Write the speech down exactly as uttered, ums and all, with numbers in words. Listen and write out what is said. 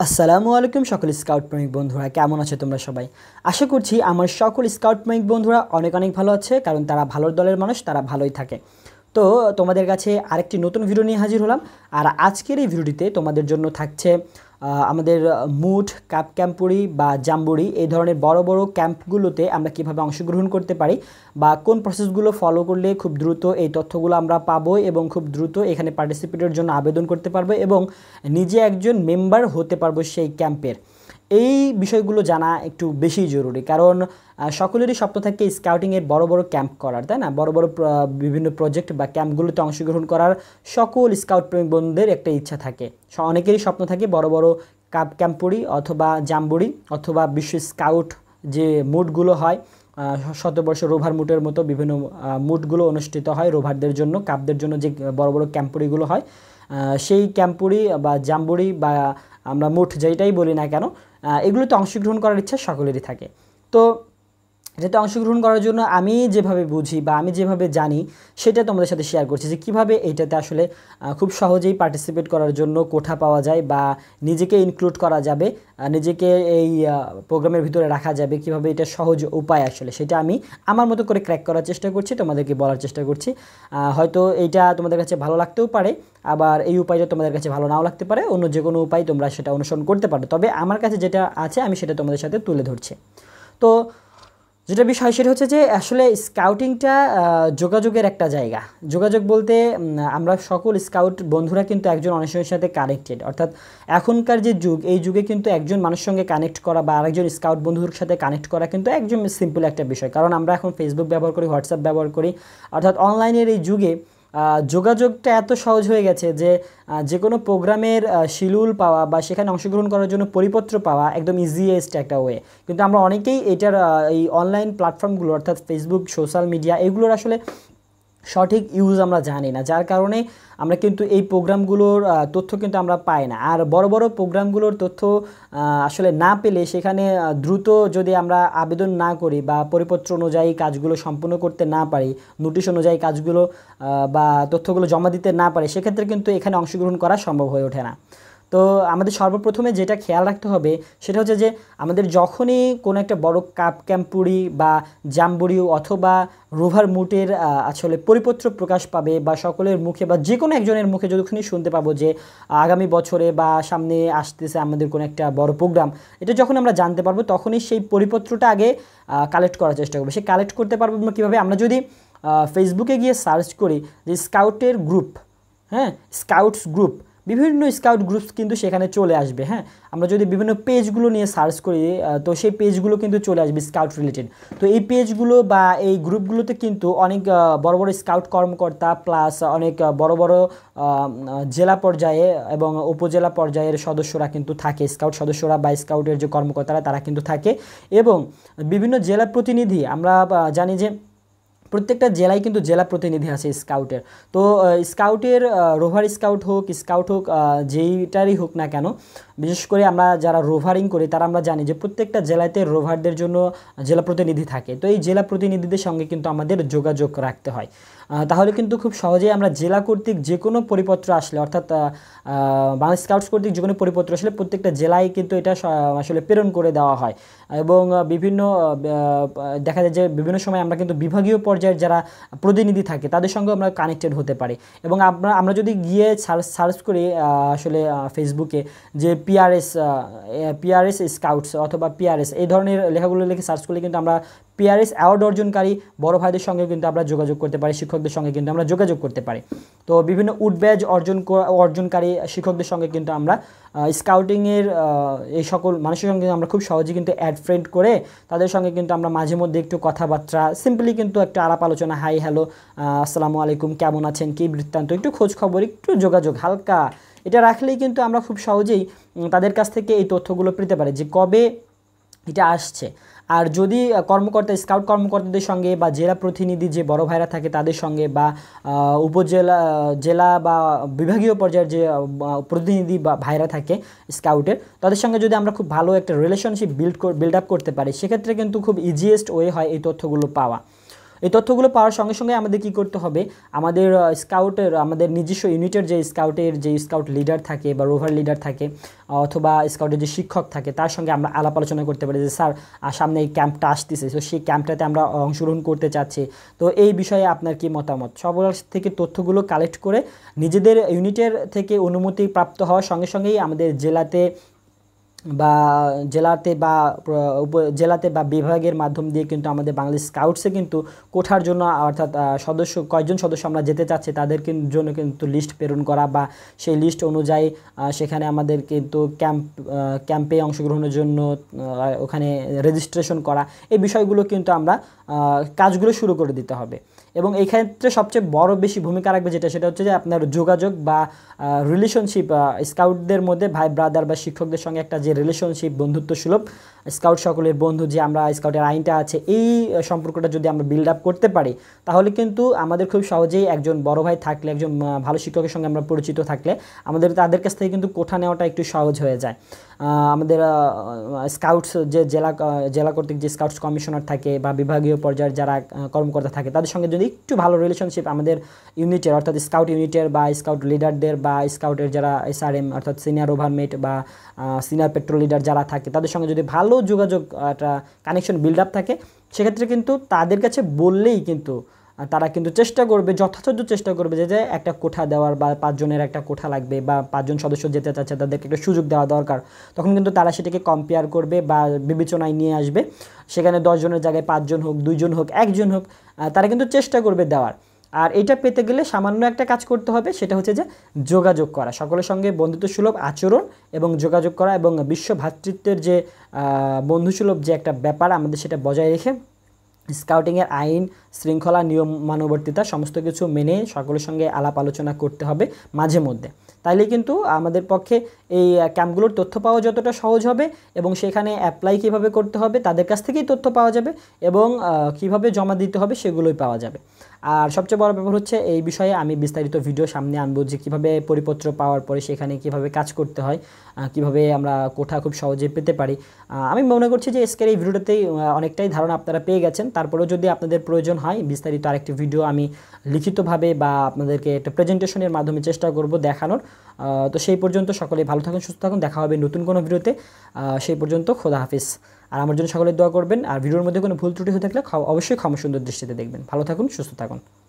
আসসালামু আলাইকুম সকল স্কাউট প্রেমিক বন্ধুরা, কেমন আছো তোমরা সবাই? আশা করছি আমার সকল স্কাউট প্রেমিক বন্ধুরা অনেক অনেক ভালো আছে, কারণ তারা ভালোর দলের মানুষ, তারা ভালোই থাকে। তো তোমাদের কাছে আরেকটি নতুন ভিডিও নিয়ে হাজির হলাম। আর আজকের এই ভিডিওটিতে তোমাদের জন্য থাকছে আমাদের মুট, কাপ ক্যাম্পুরি বা জাম্বুরি এই ধরনের বড় বড় ক্যাম্পগুলোতে আমরা কিভাবে অংশগ্রহণ করতে পারি বা কোন প্রসেসগুলো ফলো করলে খুব দ্রুত এই তথ্যগুলো আমরা পাবো এবং খুব দ্রুত এখানে পার্টিসিপেটের জন্য আবেদন করতে পারবো এবং নিজে একজন মেম্বার হতে পারবো সেই ক্যাম্পের। এই বিষয়গুলো জানা একটু বেশি জরুরি, কারণ সকলেরই স্বপ্ন থাকে স্কাউটিংয়ের বড় বড় ক্যাম্প করার, তাই না? বড় বড় বিভিন্ন প্রজেক্ট বা ক্যাম্পগুলোতে অংশগ্রহণ করার সকল স্কাউট প্রেমিক বন্ধুদের একটা ইচ্ছা থাকে। অনেকেরই স্বপ্ন থাকে বড় বড় কাপ ক্যাম্পুরি অথবা জাম্বুরি অথবা বিশ্ব স্কাউট যে মুটগুলো হয়, শতবর্ষ রোভার মুটের মতো বিভিন্ন মুটগুলো অনুষ্ঠিত হয় রোভারদের জন্য, কাপদের জন্য যে বড় বড় ক্যাম্পুরিগুলো হয়, সেই ক্যাম্পুরি বা জাম্বুরি বা আমরা মুট যেটাই বলি না কেন, এগুলোতে অংশগ্রহণ করার ইচ্ছা সকলেরই থাকে। তো এটাতে অংশগ্রহণ করার জন্য আমি যেভাবে বুঝি বা আমি যেভাবে জানি সেটা তোমাদের সাথে শেয়ার করছি, যে কীভাবে এইটাতে আসলে খুব সহজেই পার্টিসিপেট করার জন্য কোঠা পাওয়া যায় বা নিজেকে ইনক্লুড করা যাবে, নিজেকে এই প্রোগ্রামের ভিতরে রাখা যাবে, কিভাবে এটা সহজ উপায় আসলে সেটা আমি আমার মতো করে ক্র্যাক করার চেষ্টা করছি, তোমাদেরকে বলার চেষ্টা করছি। হয়তো এইটা তোমাদের কাছে ভালো লাগতেও পারে, আবার এই উপায়টা তোমাদের কাছে ভালো নাও লাগতে পারে, অন্য যে কোনো উপায় তোমরা সেটা অনুসরণ করতে পারো। তবে আমার কাছে যেটা আছে আমি সেটা তোমাদের সাথে তুলে ধরছি। তো যেটা বিষয় সেটা হচ্ছে যে আসলে স্কাউটিংটা যোগাযোগের একটা জায়গা। যোগাযোগ বলতে আমরা সকল স্কাউট বন্ধুরা কিন্তু একজন অন্যের সাথে কানেক্টেড, অর্থাৎ এখনকার যে যুগ, এই যুগে কিন্তু একজন মানুষের সঙ্গে কানেক্ট করা বা আরেকজন স্কাউট বন্ধুর সাথে কানেক্ট করা কিন্তু একদম সিম্পল একটা বিষয়। কারণ আমরা এখন ফেসবুক ব্যবহার করি, হোয়াটসঅ্যাপ ব্যবহার করি, অর্থাৎ অনলাইনের এই যুগে যোগাযোগটা এত সহজ হয়ে গেছে যে যে কোনো প্রোগ্রামের শিডিউল পাওয়া বা সেখানে অংশগ্রহণ করার জন্য পরিপত্র পাওয়া একদম ইজিয়েস্ট একটা ওয়ে। কিন্তু আমরা অনেকেই এটার এই অনলাইন প্ল্যাটফর্মগুলো অর্থাৎ ফেসবুক, সোশ্যাল মিডিয়া এগুলোর আসলে সঠিক ইউজ আমরা জানি না, যার কারণে আমরা কিন্তু এই প্রোগ্রামগুলোর তথ্য কিন্তু আমরা পাই না। আর বড় বড় প্রোগ্রামগুলোর তথ্য আসলে না পেলে সেখানে দ্রুত যদি আমরা আবেদন না করি বা পরিপত্র অনুযায়ী কাজগুলো সম্পূর্ণ করতে না পারি, নোটিশ অনুযায়ী কাজগুলো বা তথ্যগুলো জমা দিতে না পারি, সেক্ষেত্রে কিন্তু এখানে অংশগ্রহণ করা সম্ভব হয়ে ওঠে না। তো আমাদের সর্বপ্রথমে যেটা খেয়াল রাখতে হবে সেটা হচ্ছে যে আমাদের যখনই কোনো একটা বড় কাপ ক্যাম্পুরি বা জাম্বুরি অথবা রোভার মুটের আসলে পরিপত্র প্রকাশ পাবে বা সকলের মুখে বা যে কোনো একজনের মুখে যখনই শুনতে পাবো যে আগামী বছরে বা সামনে আসতেছে আমাদের কোনো একটা বড় প্রোগ্রাম, এটা যখন আমরা জানতে পারবো তখনই সেই পরিপত্রটা আগে কালেক্ট করার চেষ্টা করবো। সে কালেক্ট করতে পারবো কীভাবে? আমরা যদি ফেসবুকে গিয়ে সার্চ করি যে স্কাউটের গ্রুপ, হ্যাঁ স্কাউটস গ্রুপ, বিভিন্ন স্কাউট গ্রুপস কিন্তু সেখানে চলে আসবে। হ্যাঁ, আমরা যদি বিভিন্ন পেজগুলো নিয়ে সার্চ করি তো সেই পেজগুলো কিন্তু চলে আসবে স্কাউট রিলেটেড। তো এই পেজগুলো বা এই গ্রুপগুলোতে কিন্তু অনেক বড় বড় স্কাউট কর্মকর্তা প্লাস অনেক বড় বড় জেলা পর্যায়ে এবং উপজেলা পর্যায়ের সদস্যরা কিন্তু থাকে, স্কাউট সদস্যরা বা স্কাউটের যে কর্মকর্তারা তারা কিন্তু থাকে, এবং বিভিন্ন জেলা প্রতিনিধি, আমরা জানি যে প্রত্যেকটা জেলায় কিন্তু জেলা প্রতিনিধি আছে স্কাউটের। তো স্কাউটের রোভার স্কাউট হোক, স্কাউট হোক, যেইটারই হোক না কেন, বিশেষ করে আমরা যারা রোভারিং করি তারা আমরা জানি যে প্রত্যেকটা জেলাতে রোভারদের জন্য জেলা প্রতিনিধি থাকে। তো এই জেলা প্রতিনিধিদের সঙ্গে কিন্তু আমাদের যোগাযোগ রাখতে হয়, তাহলে কিন্তু খুব সহজেই আমরা জেলা কর্তৃক যে কোনো পরিপত্র আসলে, অর্থাৎ বাংলাদেশ স্কাউটস কর্তৃক যে কোনো পরিপত্র আসলে প্রত্যেকটা জেলায় কিন্তু এটা আসলে প্রেরণ করে দেওয়া হয়। এবং বিভিন্ন দেখা যায় যে বিভিন্ন সময় আমরা কিন্তু বিভাগীয় পর্যায়ের যারা প্রতিনিধি থাকে তাদের সঙ্গে আমরা কানেক্টেড হতে পারি। এবং আমরা আমরা যদি গিয়ে সার্চ সার্চ করি আসলে ফেসবুকে যে পিআরএস পিআরএস স্কাউটস অথবা পিআরএস এই ধরনের লেখাগুলো লিখে সার্চ করলে কিন্তু আমরা পিআরএস অ্যাওয়ার্ড অর্জনকারী বড় ভাইদের সঙ্গে কিন্তু আমরা যোগাযোগ করতে পারি, শিক্ষকদের সঙ্গে কিন্তু আমরা যোগাযোগ করতে পারি। তো বিভিন্ন উড ব্যাজ অর্জন অর্জনকারী শিক্ষকদের সঙ্গে কিন্তু আমরা স্কাউটিংয়ের এই সকল মানুষের সঙ্গে আমরা খুব সহজেই কিন্তু অ্যাড ফ্রেন্ড করে তাদের সঙ্গে কিন্তু আমরা মাঝে মধ্যে একটু কথাবার্তা, সিম্পলি কিন্তু একটা আলাপ আলোচনা, হাই হ্যালো, আসসালামু আলাইকুম, কেমন আছেন, কী বৃত্তান্ত, একটু খোঁজ খবর, একটু যোগাযোগ হালকা, এটা রাখলেই কিন্তু আমরা খুব সহজেই তাদের কাছ থেকে এই তথ্যগুলো পেতে পারি যে কবে এটা আসছে। আর যদি কর্মকর্তা, স্কাউট কর্মকর্তাদের সঙ্গে বা জেলা প্রতিনিধি যে বড় ভাইরা থাকে তাদের সঙ্গে বা উপজেলা, জেলা বা বিভাগীয় পর্যায়ের যে প্রতিনিধি বা ভাইরা থাকে স্কাউটের, তাদের সঙ্গে যদি আমরা খুব ভালো একটা রিলেশনশিপ বিল্ড বিল্ড আপ করতে পারি, সেক্ষেত্রে কিন্তু খুব ইজিয়েস্ট ওয়ে হয় এই তথ্যগুলো পাওয়া। এই তথ্যগুলো পাওয়ার সঙ্গে সঙ্গে আমাদের কি করতে হবে, আমাদের স্কাউটের আমাদের নিজস্ব ইউনিটের যে স্কাউটের যে স্কাউট লিডার থাকে বা রোভার লিডার থাকে অথবা স্কাউটের যে শিক্ষক থাকে তার সঙ্গে আমরা আলাপ আলোচনা করতে পারি যে স্যার সামনে এই ক্যাম্পটা আসতেছে, তো সেই ক্যাম্পটাতে আমরা অংশগ্রহণ করতে চাচ্ছি, তো এই বিষয়ে আপনার কি মতামত। সবার থেকে তথ্যগুলো কালেক্ট করে নিজেদের ইউনিটের থেকে অনুমতি প্রাপ্ত হওয়ার সঙ্গে সঙ্গেই আমাদের জেলাতে বা জেলাতে বা জেলাতে বা বিভাগের মাধ্যম দিয়ে কিন্তু আমাদের বাংলাদেশ স্কাউটসে কিন্তু কোঠার জন্য অর্থাৎ সদস্য কয়জন সদস্য আমরা যেতে চাচ্ছি তাদের জন্য কিন্তু লিস্ট প্রেরণ করা বা সেই লিস্ট অনুযায়ী সেখানে আমাদের কিন্তু ক্যাম্প ক্যাম্পে অংশগ্রহণের জন্য ওখানে রেজিস্ট্রেশন করা, এই বিষয়গুলো কিন্তু আমরা কাজগুলো শুরু করে দিতে হবে। এবং এই ক্ষেত্রে সবচেয়ে বড় বেশি ভূমিকা রাখবে যেটা সেটা হচ্ছে যে আপনার যোগাযোগ বা রিলেশনশিপ, স্কাউটদের মধ্যে ভাই ব্রাদার বা শিক্ষকদের সঙ্গে একটা যে রিলেশনশিপ বন্ধুত্ব সুলভ স্কাউট সকলের বন্ধু যে আমরা স্কাউটের আইনটা আছে এই সম্পর্কটা যদি আমরা বিল্ড আপ করতে পারি তাহলে কিন্তু আমাদের খুব সহজেই একজন বড় ভাই থাকলে একজন ভালো শিক্ষকের সঙ্গে আমরা পরিচিত থাকলে আমাদের তাদের কাছ থেকে কিন্তু কোঠা নেওয়াটা একটু সহজ হয়ে যায়। আমাদের স্কাউটস যে জেলা জেলা কর্তৃক যে স্কাউটস কমিশনার থাকে বা বিভাগীয় পর্যায়ের যারা কর্মকর্তা থাকে তাদের সঙ্গে যদি একটু ভালো রিলেশনশিপ আমাদের ইউনিটের অর্থাৎ স্কাউট ইউনিটের বা স্কাউট লিডারদের বা স্কাউটের যারা এসআরএম অর্থাৎ সিনিয়র ওভারমেট বা সিনিয়র পেট্রোল লিডার যারা থাকে তাদের সঙ্গে যদি ভালো যোগাযোগ একটা কানেকশন বিল্ড আপ থাকে সেক্ষেত্রে কিন্তু তাদের কাছে বললেই কিন্তু তারা কিন্তু চেষ্টা করবে, যথাসাধ্য চেষ্টা করবে যে যে একটা কোঠা দেওয়ার বা পাঁচজনের একটা কোঠা লাগবে বা পাঁচজন সদস্য যেতে চাচ্ছে তাদেরকে একটা সুযোগ দেওয়া দরকার, তখন কিন্তু তারা সেটাকে কম্পেয়ার করবে বা বিবেচনায় নিয়ে আসবে। সেখানে দশজনের জায়গায় পাঁচজন হোক, দুইজন হোক, একজন হোক, তারা কিন্তু চেষ্টা করবে দেওয়ার। আর এটা পেতে গেলে সামান্য একটা কাজ করতে হবে, সেটা হচ্ছে যে যোগাযোগ করা, সকলের সঙ্গে বন্ধুত্বসুলভ আচরণ এবং যোগাযোগ করা এবং বিশ্ব ভ্রাতৃত্বের যে বন্ধুসুলভ যে একটা ব্যাপার আমাদের সেটা বজায় রেখে স্কাউটিংয়ের আইন শৃঙ্খলা নিয়ম মানবর্তিতা সমস্ত কিছু মেনে সকলের সঙ্গে আলাপ আলোচনা করতে হবে মাঝে মধ্যে। তাইলে কিন্তু আমাদের পক্ষে এই ক্যাম্পগুলোর তথ্য পাওয়া যতটা সহজ হবে এবং সেখানে অ্যাপ্লাই কীভাবে করতে হবে তাদের কাছ থেকেই তথ্য পাওয়া যাবে এবং কীভাবে জমা দিতে হবে সেগুলোই পাওয়া যাবে। আর সবচেয়ে বড় ব্যাপার হচ্ছে এই বিষয়ে আমি বিস্তারিত ভিডিও সামনে আনবো যে কীভাবে পরিপত্র পাওয়ার পরে সেখানে কীভাবে কাজ করতে হয়, কীভাবে আমরা কোঠা খুব সহজে পেতে পারি। আমি মনে করছি যে আজকের এই ভিডিওটাতেই অনেকটাই ধারণা আপনারা পেয়ে গেছেন। তারপরেও যদি আপনাদের প্রয়োজন হয় বিস্তারিত আরেকটি ভিডিও আমি লিখিতভাবে বা আপনাদেরকে একটা প্রেজেন্টেশনের মাধ্যমে চেষ্টা করব দেখানোর। তো সেই পর্যন্ত সকলে ভালো থাকুন, সুস্থ থাকুন, দেখা হবে নতুন কোনো ভিডিওতে। সেই পর্যন্ত খোদা হাফিজ। আর আমার জন্য সকলে দোয়া করবেন। আর ভিডিওর মধ্যে কোনো ভুল ত্রুটি হয়ে থাকলে অবশ্যই ক্ষমা সুন্দর দৃষ্টিতে দেখবেন। ভালো থাকুন, সুস্থ থাকুন।